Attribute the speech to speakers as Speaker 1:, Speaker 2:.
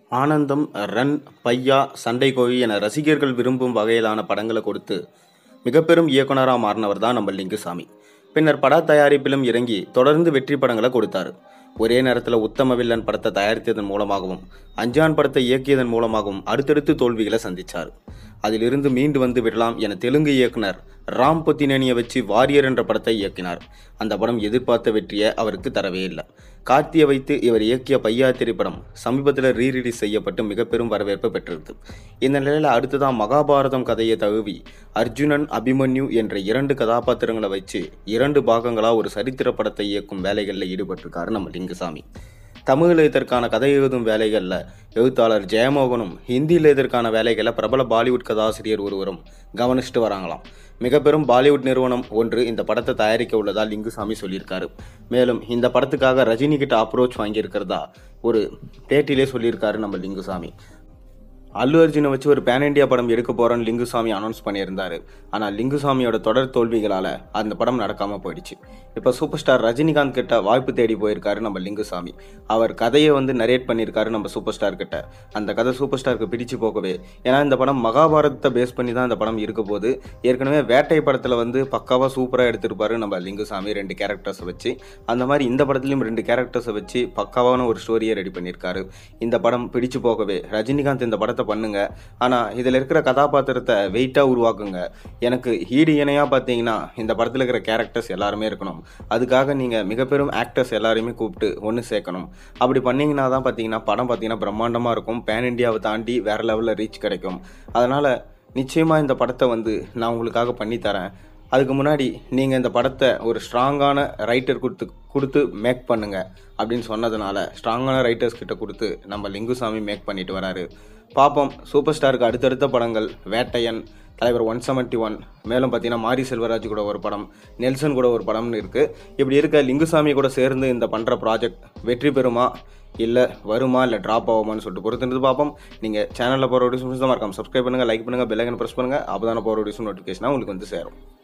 Speaker 1: ஆனந்தம், ரன், பையா, சண்டை கோழி என ரசிகர்கள் விரும்பும் வகையிலான படங்களை கொடுத்து மிகப்பெரும் இயக்குனரா மாறினவர் தான் நம்ம லிங்குசாமி. பின்னர் பட தயாரிப்பிலும் இறங்கி தொடர்ந்து வெற்றி படங்களை கொடுத்தாரு. ஒரே நேரத்தில் உத்தம வில்லன் படத்தை தயாரித்ததன் மூலமாகவும் அஞ்சான் படத்தை இயக்கியதன் மூலமாகவும் அடுத்தடுத்து தோல்விகளை சந்திச்சார். அதிலிருந்து மீண்டு வந்து விடலாம் என தெலுங்கு இயக்குனர் ராம் பொத்தினேனியை வச்சு வாரியர் என்ற படத்தை இயக்கினார். அந்த படம் எதிர்பார்த்த வெற்றியை அவருக்கு தரவே இல்லை. கார்த்தியை வைத்து இவர் இயக்கிய பையா திரைப்படம் சமீபத்தில் ரீரிலீஸ் செய்யப்பட்டு மிகப்பெரும் வரவேற்பு பெற்றிருந்தது. இந்த நிலையில் அடுத்ததான் மகாபாரதம் கதையை தழுவி அர்ஜுனன், அபிமன்யு என்ற 2 கதாபாத்திரங்களை வச்சு 2 பாகங்களாக ஒரு சரித்திர படத்தை இயக்கும் வேலைகளில் ஈடுபட்டிருக்காரு நம்ம லிங்குசாமி. தமிழில் இதற்கான கதை எழுதும் வேலைகளில் எழுத்தாளர் ஜெயமோகனும், ஹிந்தியில் இதற்கான வேலைகளை பிரபல பாலிவுட் கதாசிரியர் ஒருவரும் கவனிச்சுட்டு வராங்களாம். மிகப்பெரும் பாலிவுட் நிறுவனம் ஒன்று இந்த படத்தை தயாரிக்க உள்ளதால் லிங்குசாமி சொல்லியிருக்காரு. மேலும் இந்த படத்துக்காக ரஜினி கிட்ட அப்ரோச் வாங்கியிருக்கிறதா ஒரு பேட்டியிலே சொல்லியிருக்காரு நம்ம லிங்குசாமி. அல்லு அர்ஜுனை வச்சு ஒரு பேன் இண்டியா படம் எடுக்க போகிறோன்னு லிங்குசாமி அனௌன்ஸ் பண்ணியிருந்தார். ஆனால் லிங்குசாமியோட தொடர் தோல்விகளால் அந்த படம் நடக்காமல் போயிடுச்சு. இப்போ சூப்பர் ஸ்டார் ரஜினிகாந்த் கிட்ட வாய்ப்பு தேடி போயிருக்காரு நம்ம லிங்குசாமி. அவர் கதையை நரேட் பண்ணியிருக்காரு நம்ம சூப்பர் ஸ்டார் கிட்ட. அந்த கதை சூப்பர் ஸ்டாருக்கு பிடிச்சு போகவே, ஏன்னா இந்த படம் மகாபாரதத்தை பேஸ் பண்ணி தான் இந்த படம் இருக்க போது. ஏற்கனவே வேட்டை படத்தில் பக்காவாக சூப்பராக எடுத்திருப்பாரு நம்ம லிங்குசாமி 2 கேரக்டர்ஸை வச்சு. அந்த மாதிரி இந்த படத்துலையும் 2 கேரக்டர்ஸை வச்சு பக்காவான ஒரு ஸ்டோரியை ரெடி பண்ணியிருக்காரு. இந்த படம் பிடிச்சு போகவே ரஜினிகாந்த் இந்த படத்தை பண்ணுங்க, ஆனால் இதில் இருக்கிற கதாபாத்திரத்தை வெயிட்டாக உருவாக்குங்க. எனக்கு ஈடு இணையாக பார்த்தீங்கன்னா இந்த படத்தில் இருக்கிற கேரக்டர்ஸ் எல்லாருமே இருக்கணும். அதுக்காக நீங்கள் மிகப்பெரும் ஆக்டர்ஸ் எல்லாரையுமே கூப்பிட்டு ஒன்று சேர்க்கணும். அப்படி பண்ணிங்கன்னா தான் பார்த்தீங்கன்னா படம் பிரம்மாண்டமாக இருக்கும். பேன் இண்டியாவை தாண்டி வேறு லெவலில் ரீச் கிடைக்கும். அதனால் நிச்சயமாக இந்த படத்தை நான் உங்களுக்காக பண்ணித்தரேன். அதுக்கு முன்னாடி நீங்கள் இந்த படத்தை ஒரு ஸ்ட்ராங்கான ரைட்டர் கொடுத்து மேக் பண்ணுங்க அப்படின்னு சொன்னதுனால ஸ்ட்ராங்கான ரைட்டர்ஸ் கிட்ட கொடுத்து நம்ம லிங்குசாமி மேக் பண்ணிட்டு வராரு. பார்ப்போம். சூப்பர் ஸ்டாருக்கு அடுத்தடுத்த படங்கள் வேட்டையன், தலைவர் 171, மேலும் பார்த்தீங்கன்னா மாரி செல்வராஜ் கூட ஒரு படம், நெல்சன் கூட ஒரு படம்னு இருக்குது. இப்படி இருக்க லிங்குசாமி கூட சேர்ந்து இந்த பண்ணுற ப்ராஜெக்ட் வெற்றி பெறுமா, இல்லை வருமா, இல்லை ட்ராப் ஆகுமான்னு சொல்லிட்டு பொறுத்திருந்து பார்ப்போம். நீங்கள் சேனலில் போகிற வீடியோஸ் தான் மறக்காம சப்ஸ்கிரைப் பண்ணுங்கள், லைக் பண்ணுங்கள், பெல் ஐக்கனை ப்ரெஸ் பண்ணுங்கள். அப்போ தானே போகிற வீடியோஸ் நோட்டிஃபிகேஷனாக உங்களுக்கு சேரும்.